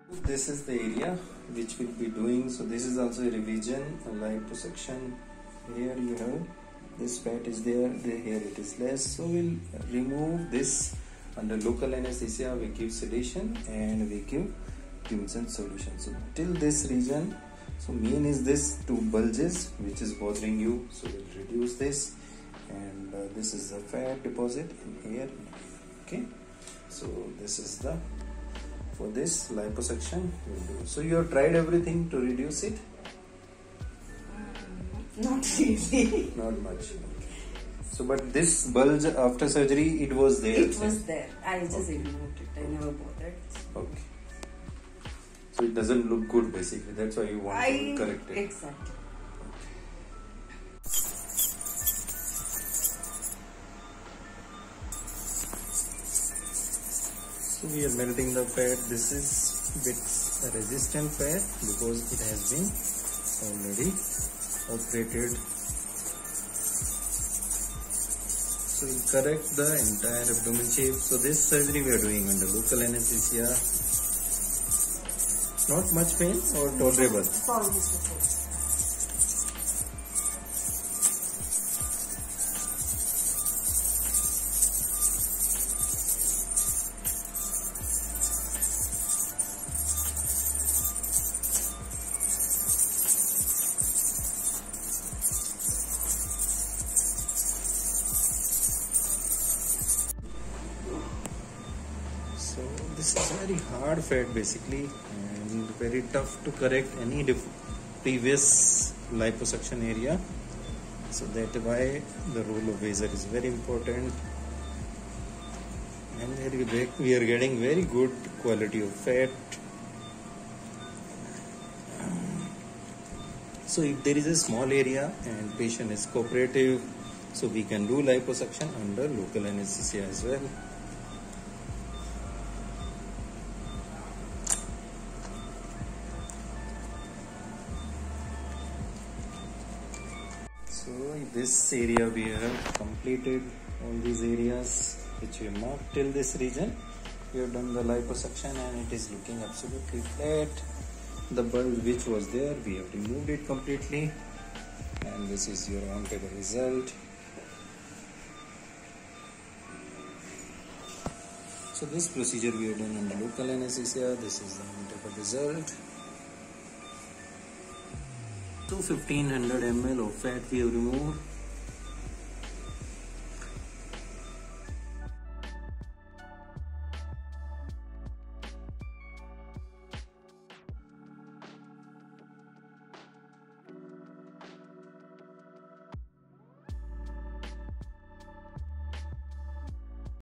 This is the area which we'll be doing. So this is also a revision, a liposuction. Here you have this fat is there, here it is less. So we'll remove this under local anesthesia. We give sedation and we give Quinson solution. So till this region, so main is this two bulges which is bothering you. So we'll reduce this, and this is the fat deposit in here. Okay, so this is the for this liposuction we'll do. So you have tried everything to reduce it? Not really. Not much. So but this bulge after surgery, it was there? It was there. I just ignored it. I never bothered. Okay. So it doesn't look good basically. That's why you want to correct it. Exactly. So we are melting the fat. This is bit resistant fat because it has been already operated. So we correct the entire abdomen shape. So this surgery we are doing under local anesthesia. Not much pain or tolerable? So this is very hard fat basically, and very tough to correct any previous liposuction area. So that's why the role of Vaser is very important, and we are getting very good quality of fat. So if there is a small area and patient is cooperative, so we can do liposuction under local anesthesia as well. So this area we have completed all these areas which we have marked till this region. We have done the liposuction and it is looking absolutely flat. The bulge which was there, we have removed it completely, and this is your on-table result. So this procedure we have done under local anesthesia. This is the on-table result. So 1500 ml of fat we have removed.